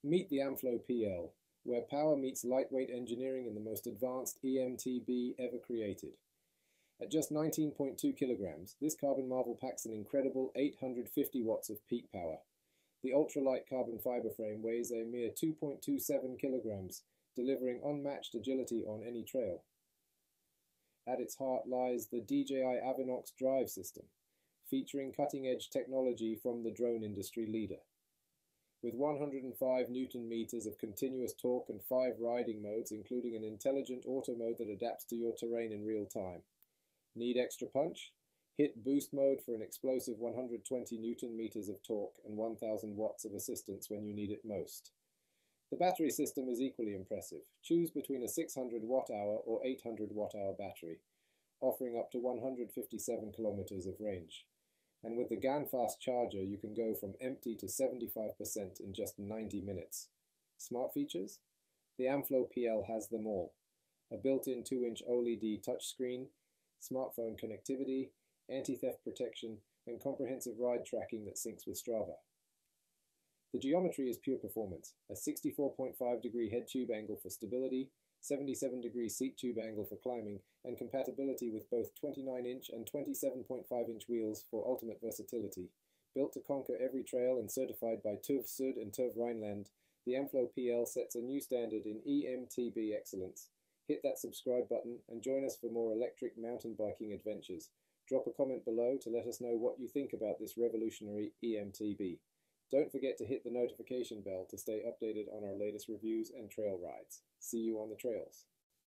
Meet the Amflow PL, where power meets lightweight engineering in the most advanced eMTB ever created. At just 19.2 kilograms, this carbon marvel packs an incredible 850 watts of peak power. The ultralight carbon fiber frame weighs a mere 2.27 kilograms, delivering unmatched agility on any trail. At its heart lies the DJI Avinox Drive System, featuring cutting-edge technology from the drone industry leader. With 105 Newton meters of continuous torque and 5 riding modes, including an intelligent auto mode that adapts to your terrain in real time. Need extra punch? Hit boost mode for an explosive 120 Newton meters of torque and 1000 watts of assistance when you need it most. The battery system is equally impressive. Choose between a 600 watt-hour or 800 watt-hour battery, offering up to 157 kilometers of range. And with the GAN fast charger, you can go from empty to 75% in just 90 minutes. Smart features? The Amflow PL has them all. A built-in 2-inch OLED touchscreen, smartphone connectivity, anti-theft protection, and comprehensive ride tracking that syncs with Strava. The geometry is pure performance, a 64.5-degree head tube angle for stability, 77-degree seat tube angle for climbing, and compatibility with both 29-inch and 27.5-inch wheels for ultimate versatility. Built to conquer every trail and certified by TÜV Süd and TÜV Rheinland, the Amflow PL sets a new standard in eMTB excellence. Hit that subscribe button and join us for more electric mountain biking adventures. Drop a comment below to let us know what you think about this revolutionary eMTB. Don't forget to hit the notification bell to stay updated on our latest reviews and trail rides. See you on the trails.